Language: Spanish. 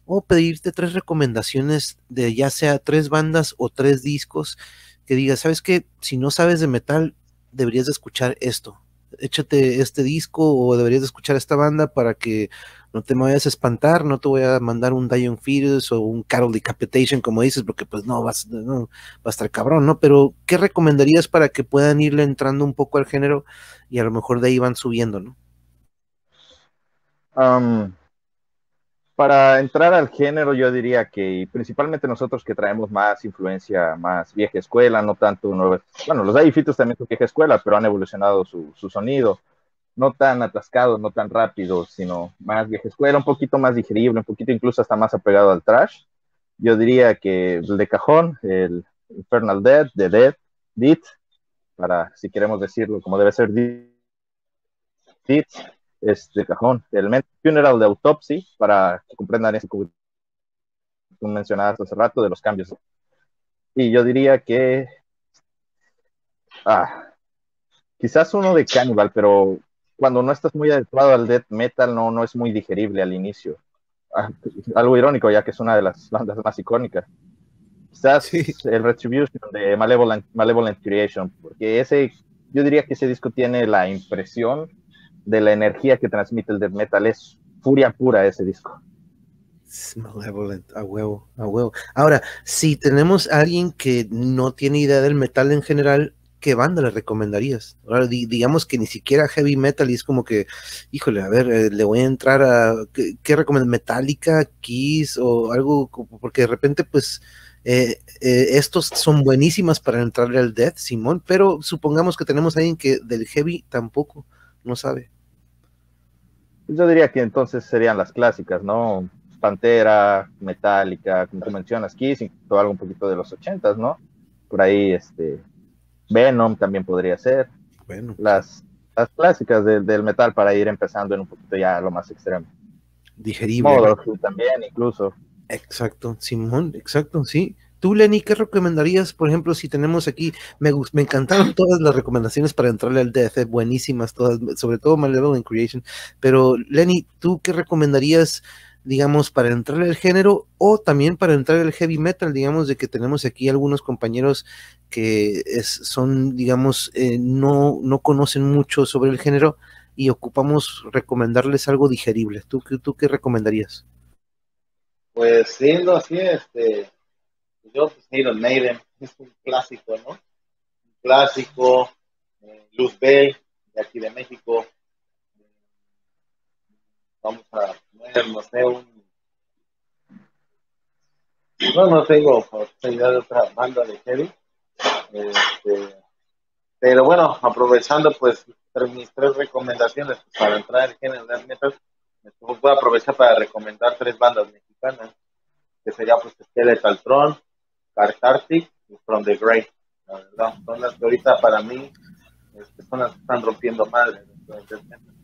o pedirte tres recomendaciones de ya sea tres bandas o tres discos que digas, ¿sabes qué? Si no sabes de metal, deberías de escuchar esto. Échate este disco o deberías de escuchar esta banda para que no te me vayas a espantar, no te voy a mandar un Dying Fetus o un Carol Decapitation, como dices, porque pues no, va a estar cabrón, ¿no? Pero, ¿qué recomendarías para que puedan irle entrando un poco al género y a lo mejor de ahí van subiendo, ¿no? Um, para entrar al género, yo diría que principalmente nosotros que traemos más influencia, más vieja escuela, no tanto nueva. Bueno, los Aifitos también son vieja escuela, pero han evolucionado su sonido. No tan atascados, no tan rápidos, sino más vieja escuela, un poquito más digerible, un poquito incluso hasta más apegado al trash. Yo diría que el de cajón, el Infernal Death, The Dead, Dead, para si queremos decirlo como debe ser, Dead, de cajón. El Funeral de Autopsy, para que comprendan eso que tú mencionabas hace rato de los cambios. Y yo diría que ah, quizás uno de Cannibal, pero cuando no estás muy adecuado al death metal no es muy digerible al inicio. Ah, algo irónico, ya que es una de las bandas más icónicas. Sí. Quizás el Retribution de Malevolent Creation, porque yo diría que ese disco tiene la impresión de la energía que transmite el death metal. Es furia pura ese disco. Es Malevolent, a huevo, a huevo. Ahora, si tenemos a alguien que no tiene idea del metal en general, ¿qué banda le recomendarías? Ahora, digamos que ni siquiera heavy metal y es como que, híjole, a ver, le voy a entrar a, ¿qué recomiendas? ¿Metallica, Kiss o algo? Porque de repente, pues, estos son buenísimas para entrarle al death, Simón, pero supongamos que tenemos a alguien que del heavy tampoco no sabe. Yo diría que entonces serían las clásicas, ¿no? Pantera, Metallica, como tú mencionas, Kiss, incluso algo un poquito de los ochentas, ¿no? Por ahí, Venom también podría ser. Bueno, sí. Las, las clásicas del metal para ir empezando en un poquito ya lo más extremo. Digerible, ¿no? Motorhead también, incluso. Exacto, Simón, exacto, sí. Tú, Lenny, ¿qué recomendarías? Por ejemplo, si tenemos aquí, me encantaron todas las recomendaciones para entrarle al DF, buenísimas todas, sobre todo Malevolent Creation. Pero, Lenny, ¿tú qué recomendarías, digamos, para entrarle al género o también para entrar al heavy metal? Digamos, de que tenemos aquí algunos compañeros que son, digamos, no conocen mucho sobre el género y ocupamos recomendarles algo digerible. ¿Tú qué recomendarías? Pues siendo así, yo pues Iron Maiden, es un clásico, ¿no? Un clásico, Luzbel, de aquí de México, vamos a poner, no sé, no tengo oportunidad de otra banda de heavy, este, pero bueno, aprovechando pues mis tres recomendaciones pues, para entrar en género de metal, voy a aprovechar para recomendar tres bandas mexicanas, que sería pues Skeletal Throne, Cartarctic y From the Grave. La verdad, son las que ahorita para mí son las que están rompiendo madre.